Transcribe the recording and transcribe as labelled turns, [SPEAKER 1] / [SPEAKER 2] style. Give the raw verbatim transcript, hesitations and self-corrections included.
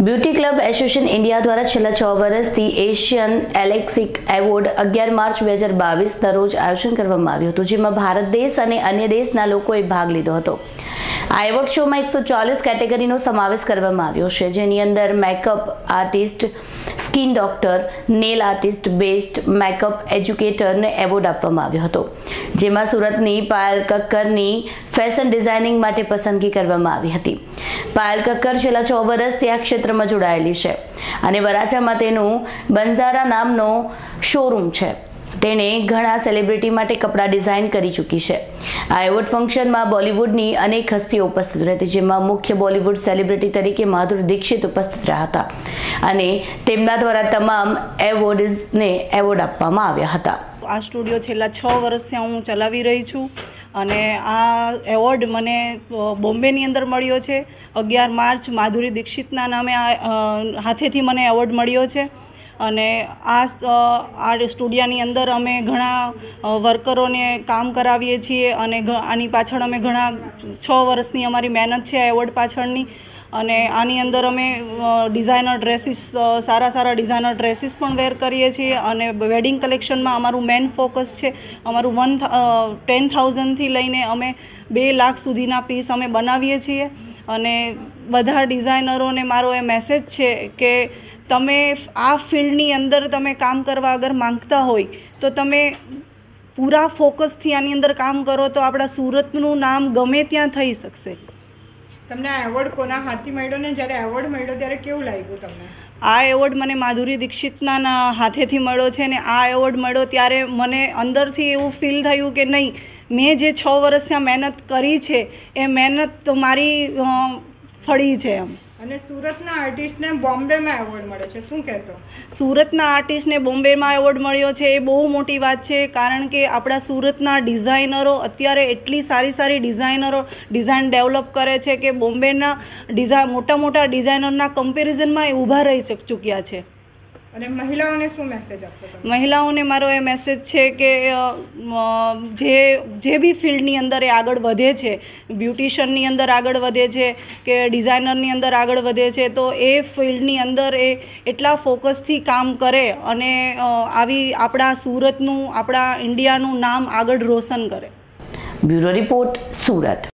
[SPEAKER 1] Beauty club association India द्वारा छेल्ला छ वर्षथी एशियन एलेक्सिक एवोर्ड अगियार मार्च બે હજાર બાવીસના રોજ आयोजन करवामां આવ્યું હતું, જેમાં ભારત देश અને अन्य देशના લોકોએ ભાગ લીધો હતો। આ એવોર્ડ શોમાં એકસો ચાલીસ કેટેગરીનો સમાવેશ કરવામાં આવ્યો છે, જેની અંદર makeup artist, skin doctor, nail artist, best makeup એજ્યુકેટરને એવોર્ડ આપવામાં આવ્યો હતો, જેમાં સુરતની પાયલ કક્કરની ફેશન ડિઝાઇનિંગ માટે પસંદગી કરવામાં આવી હતી। પાયલ કક્કર છેલ્લા છ વર્ષથી આ ક્ષેત્રમાં જોડાયેલી છે અને વરાછામાં તેનું બંજારા નામનો શોરૂમ છે। તેણે ઘણા સેલિબ્રિટી માટે કપડાં ડિઝાઇન કરી ચૂકી છે। આ એવોર્ડ ફંક્શનમાં બોલિવૂડની અનેક હસ્તીઓ ઉપસ્થિત રહી હતી, જેમાં મુખ્ય બોલિવૂડ સેલિબ્રિટી તરીકે માધુરી દીક્ષિત ઉપસ્થિત રહ્યા હતા અને તેમના દ્વારા તમામ એવોર્ડ્સને એવોર્ડ આપવામાં આવ્યા હતા।
[SPEAKER 2] આ સ્ટુડિયો છેલ્લા છ વર્ષથી હું ચલાવી રહી છું અને આ એવોર્ડ મને બોમ્બેની અંદર મળ્યો છે। અગિયાર માર્ચ માધુરી દીક્ષિતના નામે આ હાથેથી મને એવોર્ડ મળ્યો છે અને આ આ સ્ટુડિયાની અંદર અમે ઘણા વર્કરોને કામ કરાવીએ છીએ અને આની પાછળ અમે ઘણા છ વર્ષની અમારી મહેનત છે એવોર્ડ પાછળની। અને આની અંદર અમે ડિઝાઇનર ડ્રેસીસ સારા સારા ડિઝાઇનર ડ્રેસીસ પણ વેર કરીએ છીએ અને વેડિંગ કલેક્શનમાં અમારું મેન ફોકસ છે। અમારું વન ટેન થાઉઝન્ડથી લઈને અમે બે લાખ સુધીના પીસ અમે બનાવીએ છીએ અને બધા ડિઝાઇનરોને મારો એ મેસેજ છે કે તમે આ ફિલ્ડની અંદર તમે કામ કરવા અગર માંગતા હોય તો તમે પૂરા ફોકસથી આની અંદર કામ કરો તો આપણા સુરતનું નામ ગમે ત્યાં થઈ શકશે।
[SPEAKER 3] તમને આ એવોર્ડ કોના હાથથી મળ્યો ને જ્યારે એવોર્ડ મળ્યો ત્યારે કેવું લાગ્યું તમને?
[SPEAKER 2] આ એવોર્ડ મને માધુરી દીક્ષિતના હાથેથી મળ્યો છે ને આ એવોર્ડ મળ્યો ત્યારે મને અંદરથી એવું ફીલ થયું કે નહીં, મેં જે છ વર્ષથી મહેનત કરી છે એ મહેનત તો મારી ફળી છે એમ।
[SPEAKER 3] અને સુરતના આર્ટિસ્ટને બોમ્બેમાં એવોર્ડ મળ્યો છે, શું કહેશો?
[SPEAKER 2] સુરતના આર્ટિસ્ટને બોમ્બેમાં એવોર્ડ મળ્યો છે એ બહુ મોટી વાત છે, કારણ કે આપણા સુરતના ડિઝાઇનરો અત્યારે એટલી સારી સારી ડિઝાઇનરો ડિઝાઇન ડેવલપ કરે છે કે બોમ્બેના ડિઝાઇન મોટા મોટા ડિઝાઇનરના કમ્પેરિઝનમાં એ ઊભા રહી ચૂક્યા છે।
[SPEAKER 3] અને મહિલાઓને શું મેસેજ આપશો?
[SPEAKER 2] મહિલાઓને મારો એ મેસેજ છે કે જે જે બી ફિલ્ડની અંદર એ આગળ વધે છે, બ્યુટિશિયનની અંદર આગળ વધે છે કે ડિઝાઇનરની અંદર આગળ વધે છે, તો એ ફિલ્ડની અંદર એ એટલા ફોકસથી કામ કરે અને આવી આપણા સુરતનું આપણા ઇન્ડિયાનું નામ આગળ રોશન કરે।
[SPEAKER 1] Bureau report, Surat.